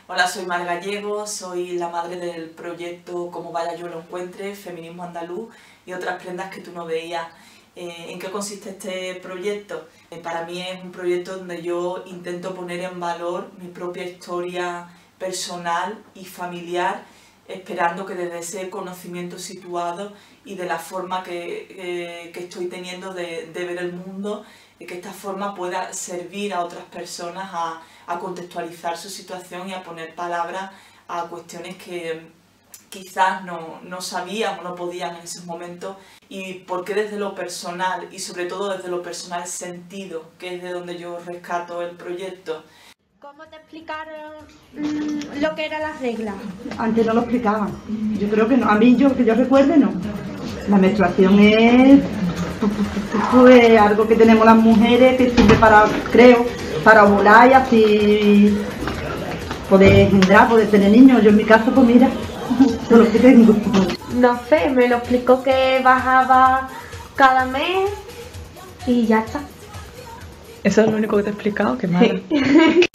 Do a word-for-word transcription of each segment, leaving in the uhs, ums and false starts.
Hola, soy Mar Gallego, soy la madre del proyecto Como vaya yo lo encuentre, Feminismo Andaluz y otras prendas que tú no veías. Eh, ¿En qué consiste este proyecto? Eh, para mí es un proyecto donde yo intento poner en valor mi propia historia personal y familiar, esperando que desde ese conocimiento situado y de la forma que, eh, que estoy teniendo de, de ver el mundo, eh, que esta forma pueda servir a otras personas a, a contextualizar su situación y a poner palabras a cuestiones que quizás no, no sabían o no podían en esos momentos, y porque desde lo personal y sobre todo desde lo personal sentido, que es de donde yo rescato el proyecto. ¿Cómo te explicaron mmm, lo que eran las reglas? Antes no lo explicaban, yo creo que no, a mí yo que yo recuerde no. La menstruación es pues, algo que tenemos las mujeres que sirve para, creo, para ovular y así poder engendrar, poder tener niños. Yo en mi caso, pues mira, todo lo que tengo. No sé, me lo explicó que bajaba cada mes y ya está. ¿Eso es lo único que te he explicado? Qué malo. Sí.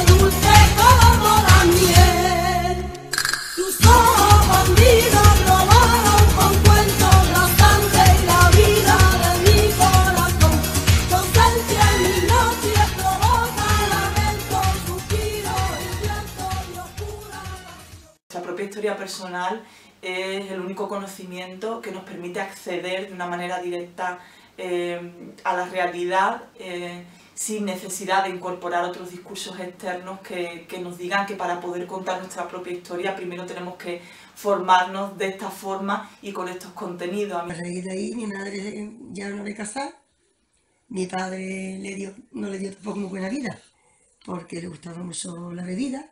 Nuestra propia historia personal es el único conocimiento que nos permite acceder de una manera directa eh, a la realidad, eh, sin necesidad de incorporar otros discursos externos que, que nos digan que para poder contar nuestra propia historia primero tenemos que formarnos de esta forma y con estos contenidos. A raíz de ahí mi madre ya no le casó, mi padre le dio, no le dio tampoco muy buena vida porque le gustaba mucho la bebida.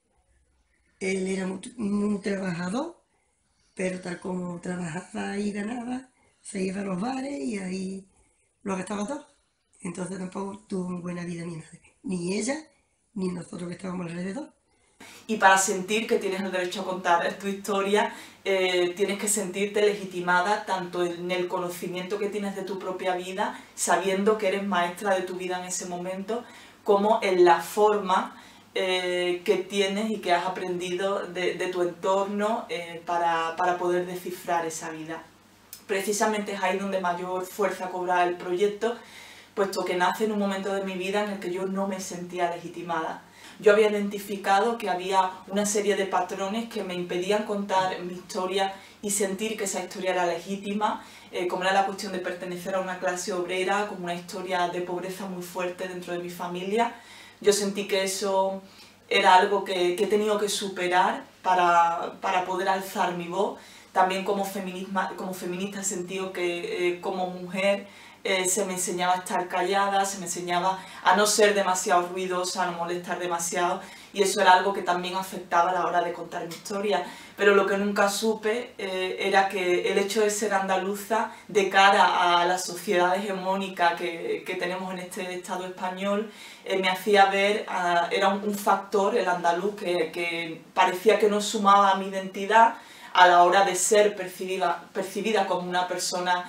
Él era muy, muy trabajador, pero tal como trabajaba y ganaba, se iba a los bares y ahí lo gastaba todo. Entonces tampoco tuvo muy buena vida mi madre, ni ella, ni nosotros que estábamos alrededor. Y para sentir que tienes el derecho a contar tu historia, eh, tienes que sentirte legitimada tanto en el conocimiento que tienes de tu propia vida, sabiendo que eres maestra de tu vida en ese momento, como en la forma Eh, que tienes y que has aprendido de, de tu entorno eh, para, para poder descifrar esa vida. Precisamente es ahí donde mayor fuerza cobra el proyecto, puesto que nace en un momento de mi vida en el que yo no me sentía legitimada. Yo había identificado que había una serie de patrones que me impedían contar mi historia y sentir que esa historia era legítima, eh, como era la cuestión de pertenecer a una clase obrera, como una historia de pobreza muy fuerte dentro de mi familia. Yo sentí que eso era algo que, que he tenido que superar para, para poder alzar mi voz. También como, como feminista he sentido que eh, como mujer eh, se me enseñaba a estar callada, se me enseñaba a no ser demasiado ruidosa, a no molestar demasiado, y eso era algo que también afectaba a la hora de contar mi historia. Pero lo que nunca supe eh, era que el hecho de ser andaluza de cara a la sociedad hegemónica que, que tenemos en este Estado español eh, me hacía ver, uh, era un, un factor, el andaluz, que, que parecía que no sumaba a mi identidad a la hora de ser percibida, percibida como una persona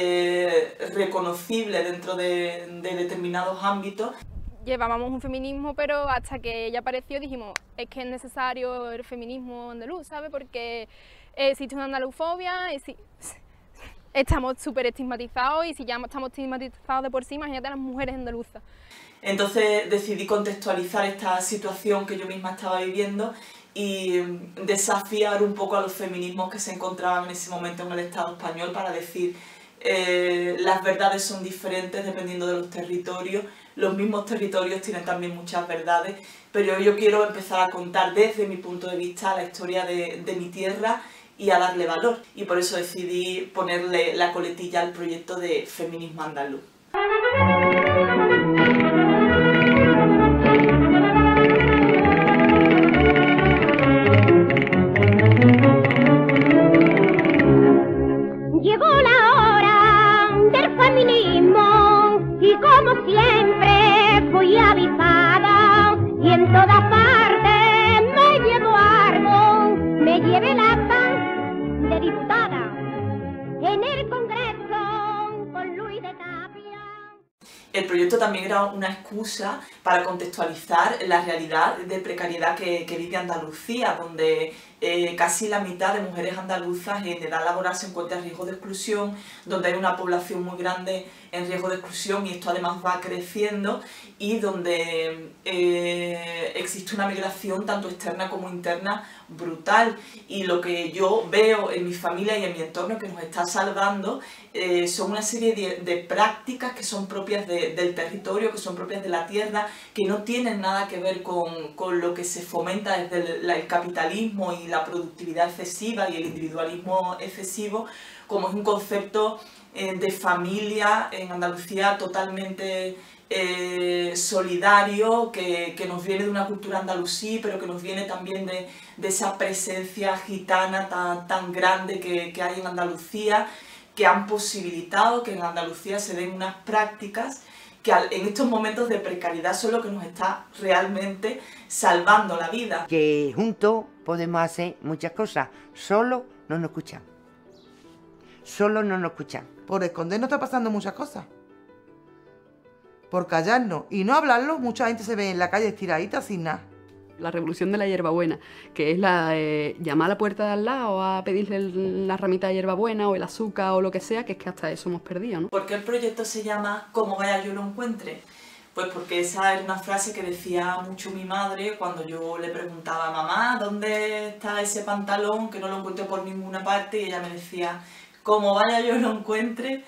eh, reconocible dentro de, de determinados ámbitos. Llevábamos un feminismo, pero hasta que ella apareció dijimos, es que es necesario el feminismo andaluz, ¿sabes? Porque existe una andalufobia, y si, estamos súper estigmatizados, y si ya estamos estigmatizados de por sí, imagínate a las mujeres andaluzas. Entonces decidí contextualizar esta situación que yo misma estaba viviendo y desafiar un poco a los feminismos que se encontraban en ese momento en el Estado español para decir eh, las verdades son diferentes dependiendo de los territorios, los mismos territorios tienen también muchas verdades, pero yo quiero empezar a contar desde mi punto de vista la historia de, de mi tierra y a darle valor, y por eso decidí ponerle la coletilla al proyecto de Feminismo Andaluz. Llegó la hora del feminismo y como siempre fui avisada y en todas partes me llevo algo, me llevé el acta de diputada en el Congreso con Luis de Tapia. El proyecto también era una excusa para contextualizar la realidad de precariedad que, que vive Andalucía, donde eh, casi la mitad de mujeres andaluzas en edad laboral se encuentra en riesgo de exclusión, donde hay una población muy grande en riesgo de exclusión y esto además va creciendo, y donde eh, existe una migración tanto externa como interna brutal. Y lo que yo veo en mi familia y en mi entorno que nos está salvando eh, son una serie de, de prácticas que son propias de, del territorio, que son propias de la tierra, que no tienen nada que ver con, con lo que se fomenta desde el, el capitalismo y la productividad excesiva y el individualismo excesivo, como es un concepto eh, de familia en Andalucía totalmente eh, solidario, que, que nos viene de una cultura andalusí, pero que nos viene también de, de esa presencia gitana tan, tan grande que, que hay en Andalucía, que han posibilitado que en Andalucía se den unas prácticas que en estos momentos de precariedad son lo que nos está realmente salvando la vida. Que juntos podemos hacer muchas cosas, solo no nos escuchan. Solo no nos escuchan. Por escondernos está pasando muchas cosas. Por callarnos y no hablarlo, mucha gente se ve en la calle estiradita sin nada. La revolución de la hierbabuena, que es la eh, llamar a la puerta de al lado a pedirle la ramita de hierbabuena o el azúcar o lo que sea, que es que hasta eso hemos perdido, ¿no? ¿Por qué el proyecto se llama Como vaya yo lo encuentre? Pues porque esa era una frase que decía mucho mi madre cuando yo le preguntaba: mamá, ¿dónde está ese pantalón que no lo encuentro por ninguna parte? Y ella me decía: como vaya yo lo encuentre.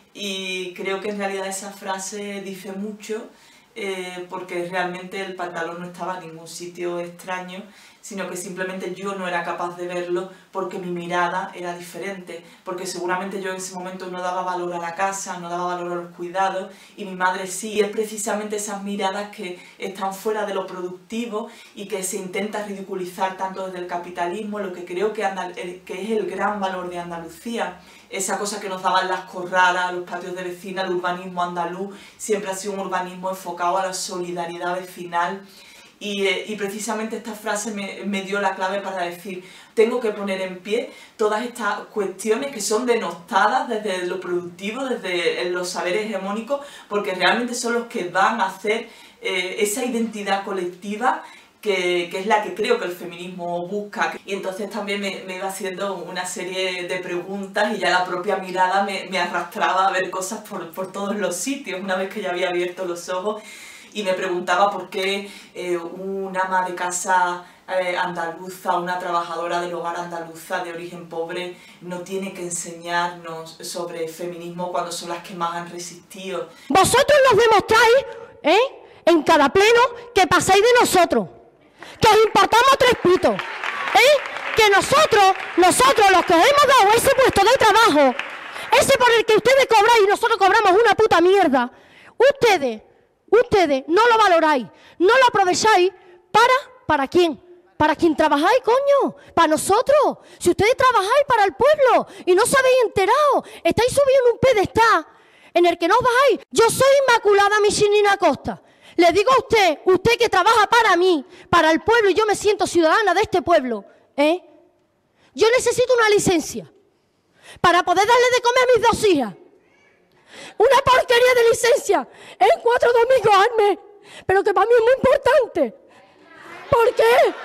Y creo que en realidad esa frase dice mucho, eh, porque realmente el pantalón no estaba en ningún sitio extraño, sino que simplemente yo no era capaz de verlo porque mi mirada era diferente, porque seguramente yo en ese momento no daba valor a la casa, no daba valor a los cuidados, y mi madre sí. Y es precisamente esas miradas que están fuera de lo productivo y que se intenta ridiculizar tanto desde el capitalismo, lo que creo que, Andal- que es el gran valor de Andalucía. Esa cosa que nos daban las corralas, los patios de vecina, el urbanismo andaluz siempre ha sido un urbanismo enfocado a la solidaridad vecinal. Y, eh, y precisamente esta frase me, me dio la clave para decir: tengo que poner en pie todas estas cuestiones que son denostadas desde lo productivo, desde los saberes hegemónicos, porque realmente son los que van a hacer eh, esa identidad colectiva que, que es la que creo que el feminismo busca. Y entonces también me, me iba haciendo una serie de preguntas y ya la propia mirada me, me arrastraba a ver cosas por, por todos los sitios una vez que ya había abierto los ojos. Y me preguntaba por qué eh, una ama de casa eh, andaluza, una trabajadora del hogar andaluza de origen pobre, no tiene que enseñarnos sobre feminismo cuando son las que más han resistido. Vosotros nos demostráis, ¿eh?, en cada pleno, que pasáis de nosotros, que os importamos tres pitos, ¿eh?, que nosotros, nosotros los que os hemos dado ese puesto de trabajo, ese por el que ustedes cobran y nosotros cobramos una puta mierda, ustedes... Ustedes no lo valoráis, no lo aprovecháis. ¿Para? ¿Para quién? ¿Para quién trabajáis, coño? ¿Para nosotros? Si ustedes trabajáis para el pueblo y no os habéis enterado, estáis subiendo un pedestal en el que no os bajáis. Yo soy Inmaculada Michelina Costa. Le digo a usted, usted que trabaja para mí, para el pueblo, y yo me siento ciudadana de este pueblo, ¿eh? Yo necesito una licencia para poder darle de comer a mis dos hijas. Una porquería de licencia en cuatro domingos al mes, pero que para mí es muy importante. ¿Por qué?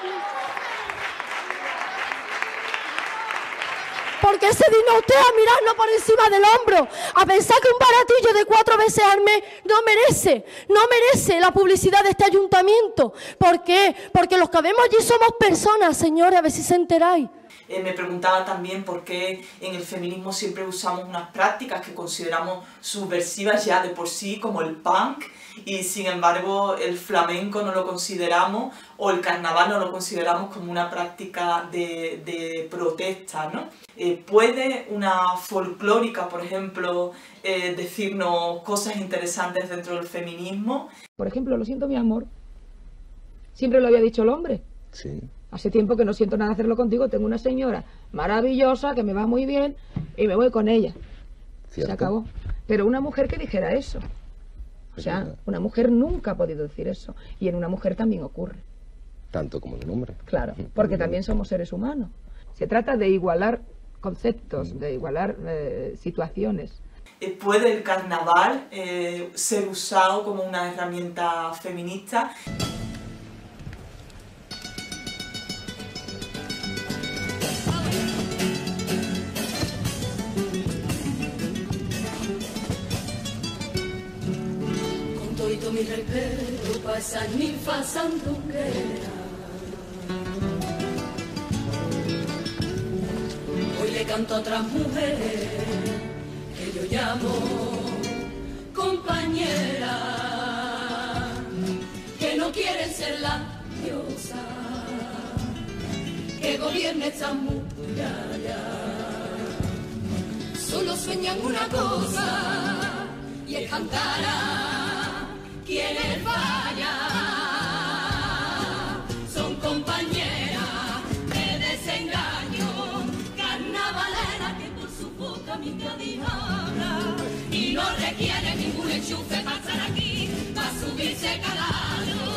Porque se digna usted a mirarnos por encima del hombro, a pensar que un baratillo de cuatro veces al mes no merece, no merece la publicidad de este ayuntamiento. ¿Por qué? Porque los que vemos allí somos personas, señores, a ver si se enteráis. Eh, me preguntaba también por qué en el feminismo siempre usamos unas prácticas que consideramos subversivas ya de por sí, como el punk, y sin embargo el flamenco no lo consideramos, o el carnaval no lo consideramos como una práctica de, de protesta, ¿no? Eh, ¿Puede una folclórica, por ejemplo, eh, decirnos cosas interesantes dentro del feminismo? Por ejemplo, lo siento, mi amor. Siempre lo había dicho el hombre. Sí. Hace tiempo que no siento nada hacerlo contigo. Tengo una señora maravillosa que me va muy bien y me voy con ella. ¿Cierto? Se acabó. Pero una mujer que dijera eso. O sea, una mujer nunca ha podido decir eso. Y en una mujer también ocurre. Tanto como en un hombre. Claro, porque también somos seres humanos. Se trata de igualar conceptos, de igualar eh, situaciones. Eh, ¿Puede el carnaval eh, ser usado como una herramienta feminista? Con todo mi respeto pa' esa ninfa sandunguera, hoy le canto a otras mujeres que yo llamo compañera, que no quieren ser la diosa que gobierne esta muralla, solo sueñan una cosa y es cantar a quienes vayan, son compañeras de desengaño, carnavaleras que por su boca mi Cádiz habla y no requiere ningún enchufe para estar aquí, para subirse cada año.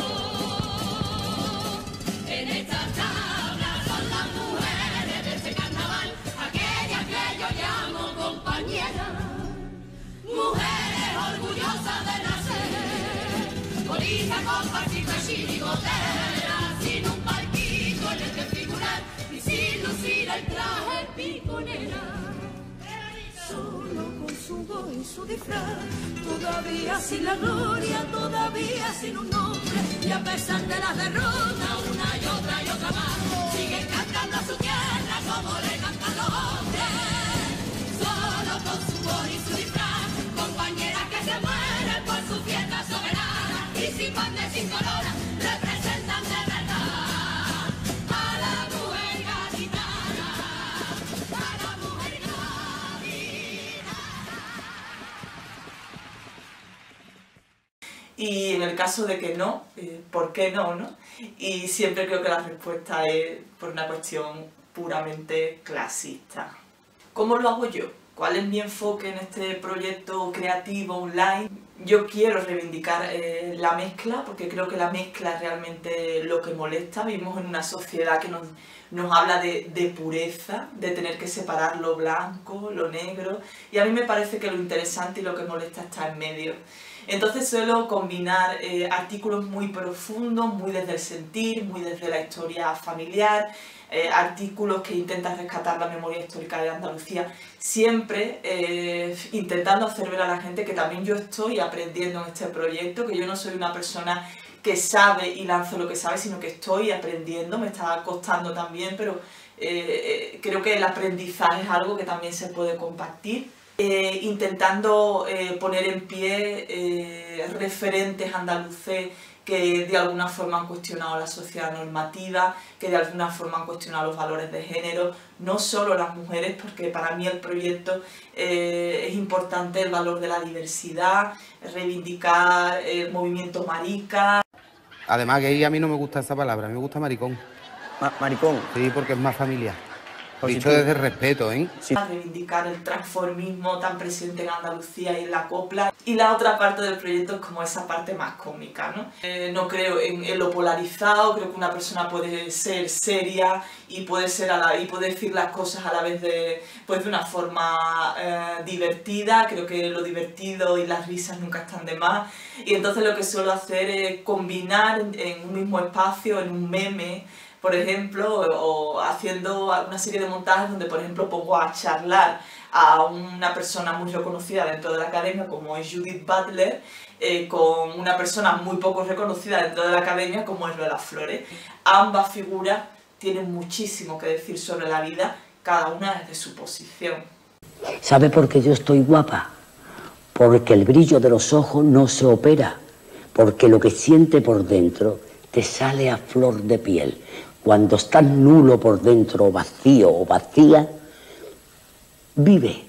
En esta tabla son las mujeres de este carnaval, aquellas que yo llamo compañeras, mujeres orgullosas de nacer, bonitas con partita chirigotera, sin un palquito en el que figurar y sin lucir el traje piconera, solo con su voz y su disfraz, todavía sin la gloria, todavía sin un nombre, y a pesar de las derrotas una y otra y otra más, siguen cantando a su tierra como le cantan los hombres, solo con su voz y su disfraz, compañeras que se mueren por su fiesta soberana y sin banda y sin corona representan de verdad a la mujer gaditana, a la mujer gaditana. Y en el caso de que no, eh, ¿por qué no, no? Y siempre creo que la respuesta es por una cuestión puramente clasista. ¿Cómo lo hago yo? ¿Cuál es mi enfoque en este proyecto creativo online? Yo quiero reivindicar eh, la mezcla, porque creo que la mezcla es realmente lo que molesta. Vivimos en una sociedad que nos, nos habla de, de pureza, de tener que separar lo blanco, lo negro, y a mí me parece que lo interesante y lo que molesta está en medio. Entonces suelo combinar eh, artículos muy profundos, muy desde el sentir, muy desde la historia familiar, eh, artículos que intentan rescatar la memoria histórica de Andalucía, siempre eh, intentando hacer ver a la gente que también yo estoy aprendiendo en este proyecto, que yo no soy una persona que sabe y lanzo lo que sabe, sino que estoy aprendiendo, me está costando también, pero eh, creo que el aprendizaje es algo que también se puede compartir. Eh, intentando eh, poner en pie eh, referentes andaluces que de alguna forma han cuestionado la sociedad normativa, que de alguna forma han cuestionado los valores de género, no solo las mujeres, porque para mí el proyecto eh, es importante el valor de la diversidad, reivindicar el movimiento marica. Además, gay a mí no me gusta esa palabra, a mí me gusta maricón. Ma ¿Maricón? Sí, porque es más familiar. Pues Dicho si tú... desde el respeto, ¿eh? Sí. Reivindicar el transformismo tan presente en Andalucía y en la copla. Y la otra parte del proyecto es como esa parte más cómica, ¿no? Eh, no creo en, en lo polarizado, creo que una persona puede ser seria y puede, ser a la, y puede decir las cosas a la vez de, pues de una forma eh, divertida. Creo que lo divertido y las risas nunca están de más. Y entonces lo que suelo hacer es combinar en, en un mismo espacio, en un meme, por ejemplo, o haciendo una serie de montajes donde, por ejemplo, pongo a charlar a una persona muy reconocida dentro de la academia, como es Judith Butler, eh, con una persona muy poco reconocida dentro de la academia, como es Lola Flores. Ambas figuras tienen muchísimo que decir sobre la vida, cada una desde su posición. ¿Sabe por qué yo estoy guapa? Porque el brillo de los ojos no se opera, porque lo que siente por dentro te sale a flor de piel. Cuando estás nulo por dentro, vacío o vacía, vive,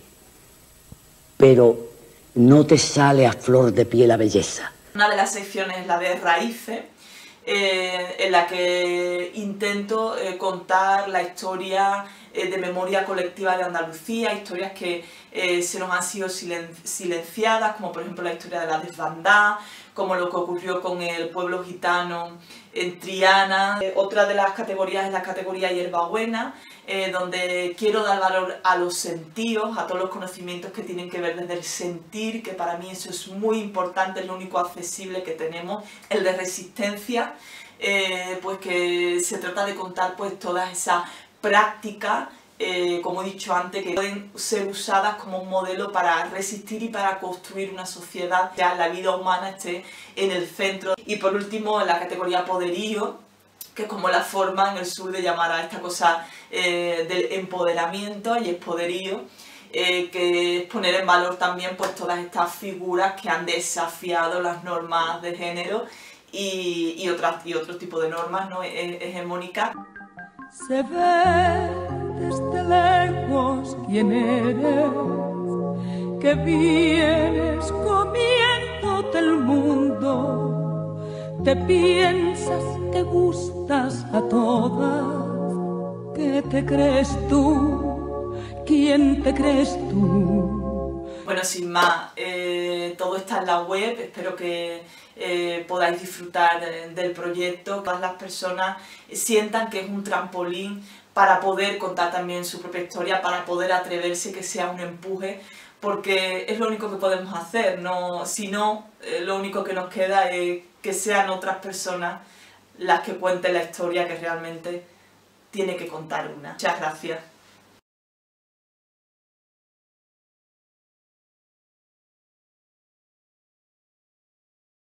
pero no te sale a flor de piel la belleza. Una de las secciones es la de raíces, eh, en la que intento eh, contar la historia eh, de memoria colectiva de Andalucía, historias que eh, se nos han sido silen silenciadas, como por ejemplo la historia de la desbandada, como lo que ocurrió con el pueblo gitano en Triana. Eh, otra de las categorías es la categoría hierbabuena, eh, donde quiero dar valor a los sentidos, a todos los conocimientos que tienen que ver desde el sentir, que para mí eso es muy importante, es lo único accesible que tenemos, el de resistencia, eh, pues que se trata de contar pues todas esas prácticas, eh, como he dicho antes, que pueden ser usadas como un modelo para resistir y para construir una sociedad, ya la vida humana esté en el centro. Y por último, en la categoría poderío, que es como la forma en el sur de llamar a esta cosa eh, del empoderamiento, y es poderío, eh, que es poner en valor también pues todas estas figuras que han desafiado las normas de género y, y, otras, y otro tipo de normas, ¿no?, hegemónicas. Se ve desde lejos quién eres, que vienes comiéndote el mundo, te piensas que gustas a todas, ¿qué te crees tú? ¿Quién te crees tú? Bueno, sin más, eh, todo está en la web, espero que eh, podáis disfrutar de, del proyecto, que todas las personas sientan que es un trampolín para poder contar también su propia historia, para poder atreverse, que sea un empuje, porque es lo único que podemos hacer, no, si no, eh, lo único que nos queda es que sean otras personas las que cuenten la historia que realmente tiene que contar una. Muchas gracias.